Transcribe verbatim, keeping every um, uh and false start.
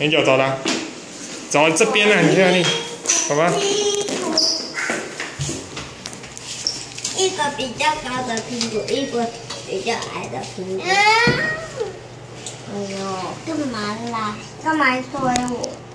很久走了，走这边了，你看你，好吧？ 一个比较高的苹果，一个比较矮的苹果。哎呦，干嘛啦？干嘛推我？